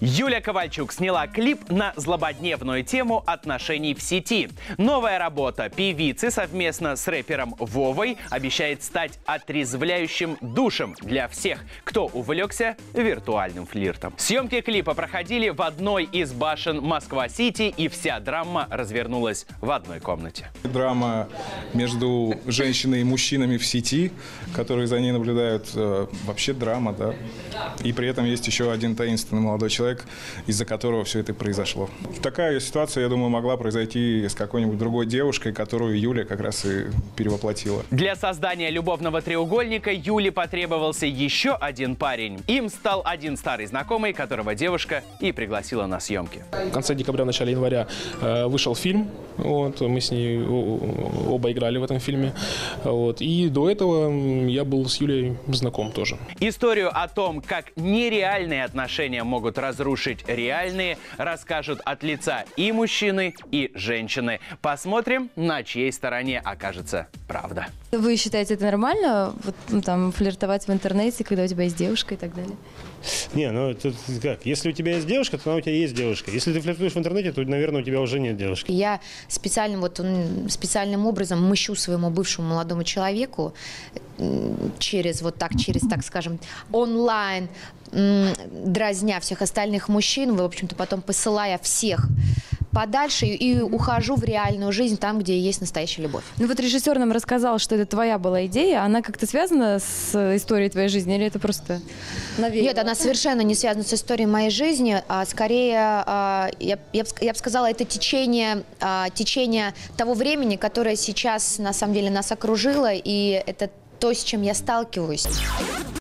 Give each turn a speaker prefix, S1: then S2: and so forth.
S1: Юля Ковальчук сняла клип на злободневную тему отношений в сети. Новая работа певицы совместно с рэпером Вовой обещает стать отрезвляющим душем для всех, кто увлекся виртуальным флиртом. Съемки клипа проходили в одной из башен Москва-Сити, и вся драма развернулась в одной комнате.
S2: Драма между женщиной и мужчинами в сети, которые за ней наблюдают, вообще драма, да. И при этом есть еще один таинственный молодой человек, из-за которого все это произошло. Такая ситуация, я думаю, могла произойти с какой-нибудь другой девушкой, которую Юля как раз и перевоплотила.
S1: Для создания любовного треугольника Юле потребовался еще один парень. Им стал один старый знакомый, которого девушка и пригласила на съемки.
S3: В конце декабря, начале января вышел фильм. Мы с ней оба играли в этом фильме. И до этого я был с Юлей знаком тоже.
S1: Историю о том, как нереальные отношения могут разрушить реальные, расскажут от лица и мужчины, и женщины. Посмотрим, на чьей стороне окажется правда.
S4: Вы считаете это нормально, там, флиртовать в интернете, когда у тебя есть девушка и так далее?
S5: Не, ну это как? Если у тебя есть девушка, то она у тебя есть девушка. Если ты флиртуешь в интернете, то, наверное, у тебя уже нет девушки.
S6: Я специальным образом мщу своему бывшему молодому человеку через, так скажем, онлайн, дразня всех остальных мужчин, в общем-то, потом посылая всех подальше и ухожу в реальную жизнь, там, где есть настоящая любовь.
S4: Ну вот режиссер нам рассказал, что это твоя была идея. Она как-то связана с историей твоей жизни или это просто навеяло?
S6: Нет, она совершенно не связана с историей моей жизни, а скорее, я бы сказала, это течение того времени, которое сейчас, на самом деле, нас окружило, и это то, с чем я сталкиваюсь.